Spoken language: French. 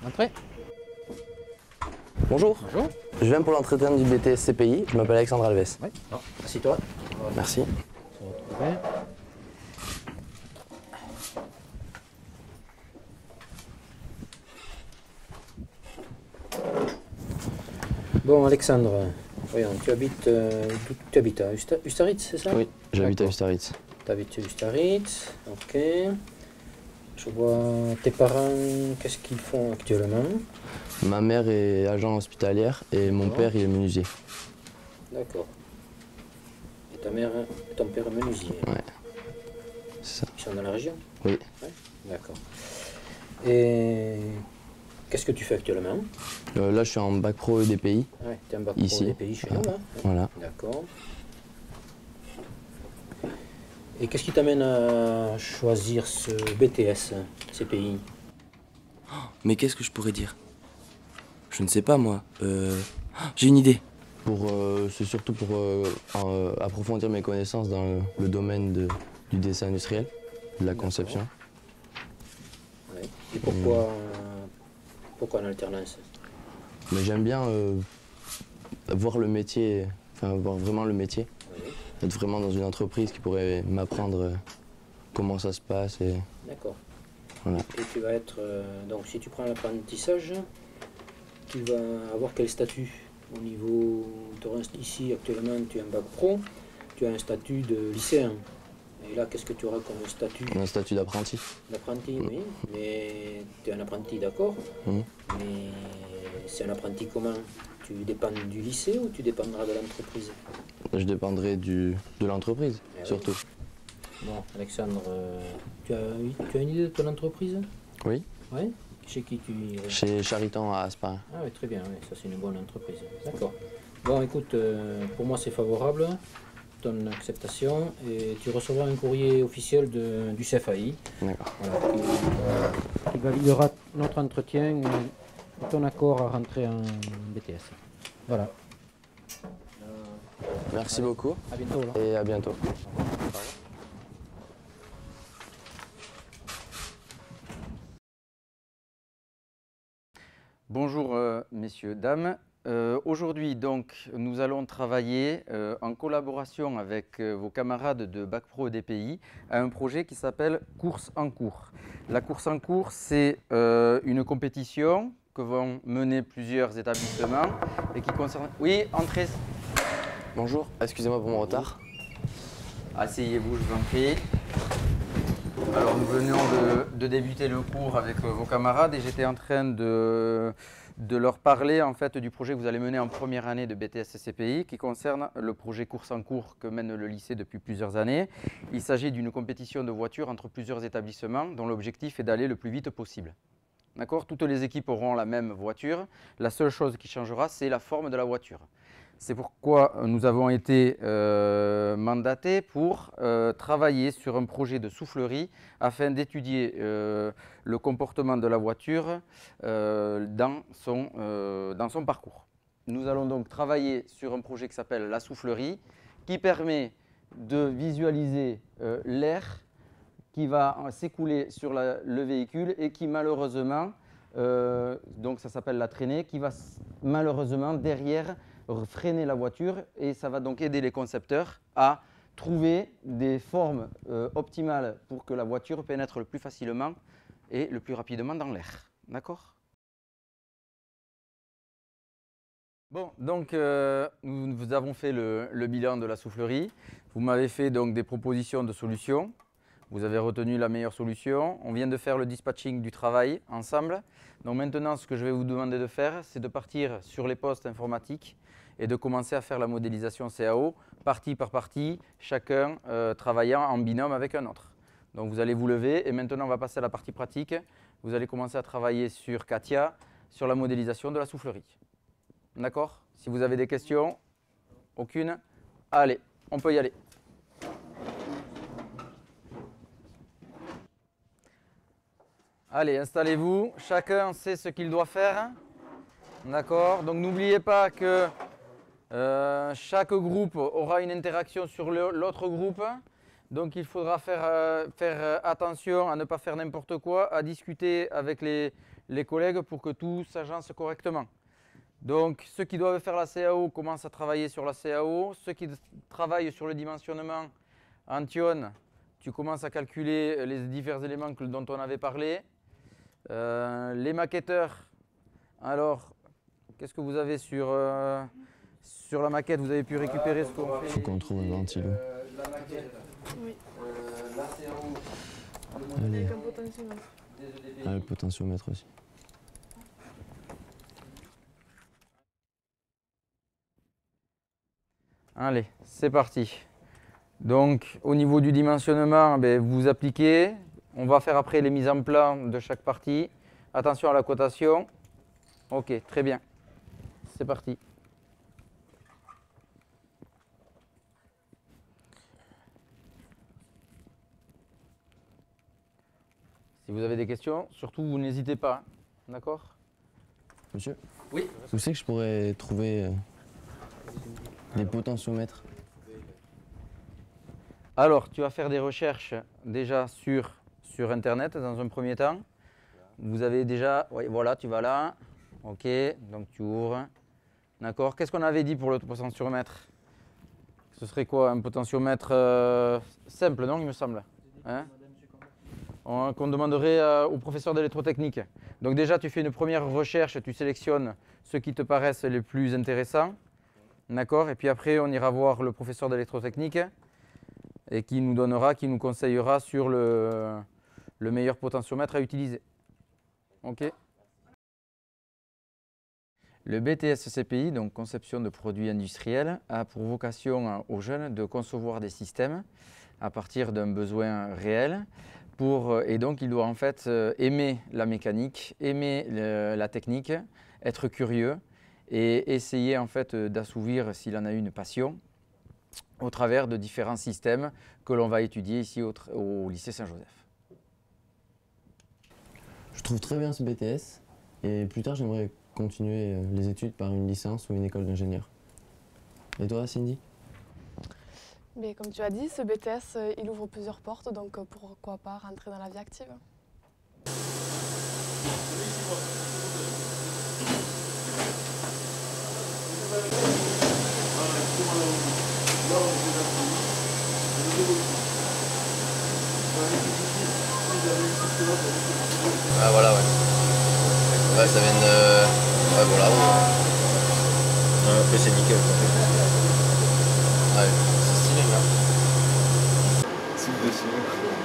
Entrez. Bonjour. Bonjour. Je viens pour l'entretien du BTS CPI. Je m'appelle Alexandre Alves. Oui. Assieds-toi. Merci. On va se retrouver. Bon, Alexandre, voyons, tu habites à Ustaritz, c'est ça? Oui, j'habite à D'accord. Ustaritz. Tu habites à Ustaritz, ok. Je vois tes parents, qu'est-ce qu'ils font actuellement? Ma mère est agent hospitalière et mon D'accord. père il est menuisier. D'accord. Et ta mère, ton père est menuisier? Ouais, c'est ça. Ils sont dans la région? Oui. Ouais. D'accord. Et qu'est-ce que tu fais actuellement? Là, je suis en bac pro EDPI. Ouais, tu es un bac Ici. pro DPI chez nous, là. Voilà. D'accord. Et qu'est-ce qui t'amène à choisir ce BTS, CPI? Mais qu'est-ce que je pourrais dire? Je ne sais pas moi. J'ai une idée. C'est surtout pour approfondir mes connaissances dans le domaine du dessin industriel, de la conception. Ouais. Et pourquoi en alternance? Mais j'aime bien voir le métier, enfin voir vraiment le métier. Oui. Être vraiment dans une entreprise qui pourrait m'apprendre comment ça se passe. Et D'accord. voilà. Et tu vas être, donc si tu prends l'apprentissage, tu vas avoir quel statut au niveau, ici actuellement tu es un bac pro, tu as un statut de lycéen. Et là, qu'est-ce que tu auras comme statut? Un statut d'apprenti. D'apprenti, oui, mais tu es un apprenti, d'accord, Mhm. mais c'est un apprenti comment? Tu dépends du lycée ou tu dépendras de l'entreprise? Je dépendrai de l'entreprise, Eh oui. surtout. Bon, Alexandre, tu as une idée de ton entreprise? Oui. Oui. Chez qui tu irais? Chez Chariton à Aspin. Ah oui, très bien, oui, ça c'est une bonne entreprise. D'accord. Bon, écoute, pour moi c'est favorable, ton acceptation, et tu recevras un courrier officiel du CFAI. D'accord. Voilà, qui validera notre entretien et ton accord à rentrer en BTS. Voilà. Merci beaucoup À bientôt. Là. et à bientôt. Bonjour messieurs, dames. Aujourd'hui donc nous allons travailler en collaboration avec vos camarades de Bac Pro EDPI à un projet qui s'appelle Course en cours. La course en cours, c'est une compétition que vont mener plusieurs établissements et qui concerne... Oui, entrez. Bonjour, excusez-moi pour mon retard. Asseyez-vous, je vous en prie. Alors nous venons de débuter le cours avec vos camarades et j'étais en train de leur parler en fait du projet que vous allez mener en première année de BTS CPI qui concerne le projet course en cours que mène le lycée depuis plusieurs années. Il s'agit d'une compétition de voitures entre plusieurs établissements dont l'objectif est d'aller le plus vite possible. D'accord ? Toutes les équipes auront la même voiture. La seule chose qui changera, c'est la forme de la voiture. C'est pourquoi nous avons été mandatés pour travailler sur un projet de soufflerie afin d'étudier le comportement de la voiture dans son parcours. Nous allons donc travailler sur un projet qui s'appelle la soufflerie qui permet de visualiser l'air qui va s'écouler sur le véhicule et qui malheureusement, donc ça s'appelle la traînée, qui va malheureusement derrière freiner la voiture et ça va donc aider les concepteurs à trouver des formes optimales pour que la voiture pénètre le plus facilement et le plus rapidement dans l'air. D'accord ? Bon, donc nous avons fait le bilan de la soufflerie. Vous m'avez fait donc des propositions de solutions. Vous avez retenu la meilleure solution. On vient de faire le dispatching du travail ensemble. Donc maintenant, ce que je vais vous demander de faire, c'est de partir sur les postes informatiques et de commencer à faire la modélisation CAO, partie par partie, chacun travaillant en binôme avec un autre. Donc vous allez vous lever et maintenant on va passer à la partie pratique. Vous allez commencer à travailler sur Katia, sur la modélisation de la soufflerie. D'accord? Si vous avez des questions, aucune, allez, on peut y aller. Allez, installez-vous. Chacun sait ce qu'il doit faire. D'accord? Donc n'oubliez pas que chaque groupe aura une interaction sur l'autre groupe. Donc il faudra faire attention à ne pas faire n'importe quoi, à discuter avec les les collègues pour que tout s'agence correctement. Donc ceux qui doivent faire la CAO commencent à travailler sur la CAO. Ceux qui travaillent sur le dimensionnement, Antion, tu commences à calculer les divers éléments dont on avait parlé. Les maquetteurs, alors qu'est-ce que vous avez sur la maquette? Vous avez pu récupérer ce qu'on fait. Il faut qu'on trouve un ventilo. La maquette, Oui. la CAO, Allez. Avec un potentiomètre. des EDPI. Ah, le potentiomètre aussi. Allez, c'est parti. Donc, au niveau du dimensionnement, ben, vous appliquez. On va faire après les mises en plan de chaque partie. Attention à la cotation. Ok, très bien. C'est parti. Si vous avez des questions, surtout, vous n'hésitez pas. D'accord? Monsieur? Oui. Où c'est que je pourrais trouver des potentiomètres? Alors, tu vas faire des recherches déjà sur Internet dans un premier temps. Vous avez déjà, oui, voilà, tu vas là. Ok, donc tu ouvres. D'accord. Qu'est-ce qu'on avait dit pour le potentiomètre? Ce serait quoi? Un potentiomètre simple, non, il me semble, hein? Qu'on demanderait au professeur d'électrotechnique. Donc déjà, tu fais une première recherche, tu sélectionnes ceux qui te paraissent les plus intéressants. D'accord. Et puis après, on ira voir le professeur d'électrotechnique et qui nous donnera, qui nous conseillera sur le meilleur potentiomètre à utiliser. Ok. Le BTS CPI, donc conception de produits industriels, a pour vocation aux jeunes de concevoir des systèmes à partir d'un besoin réel. Et donc, il doit en fait aimer la mécanique, aimer la technique, être curieux et essayer en fait d'assouvir, s'il en a une passion, au travers de différents systèmes que l'on va étudier ici au lycée Saint-Joseph. Je trouve très bien ce BTS et plus tard j'aimerais continuer les études par une licence ou une école d'ingénieur. Et toi, Cindy? Mais comme tu as dit, ce BTS, il ouvre plusieurs portes, donc pourquoi pas rentrer dans la vie active? Ah voilà, ouais. Ouais, ça vient de... Ouais, voilà. Ouais. Après c'est nickel. Ouais, c'est stylé, là. C'est le dessin.